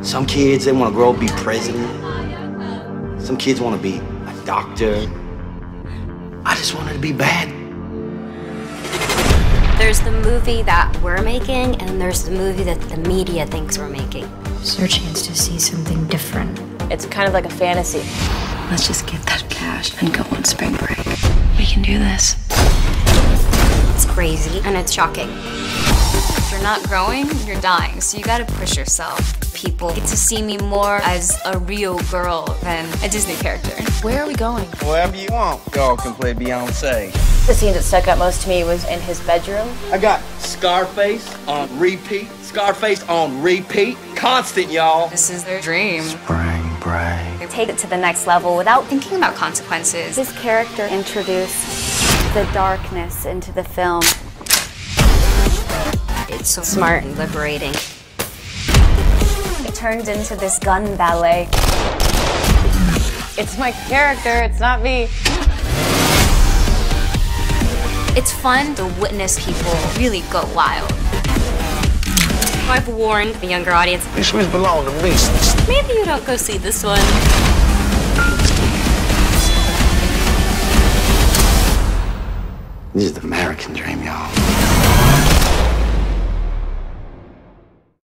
Some kids, they want to grow up be president. Some kids want to be a doctor. I just wanted to be bad. There's the movie that we're making, and there's the movie that the media thinks we're making. It's our chance to see something different. It's kind of like a fantasy. Let's just get that cash and go on spring break. We can do this. It's crazy, and it's shocking. If you're not growing, you're dying, so you gotta push yourself. People get to see me more as a real girl than a Disney character. Where are we going? Wherever you want. Y'all can play Beyonce. The scene that stuck out most to me was in his bedroom. I got Scarface on repeat. Scarface on repeat. Constant, y'all. This is their dream. Spring break. They take it to the next level without thinking about consequences. His character introduced the darkness into the film. It's so smart and liberating. It turned into this gun ballet. It's my character, it's not me. It's fun to witness people really go wild. I've warned the younger audience. These shoes belong to me. Maybe you don't go see this one. This is the American dream, y'all.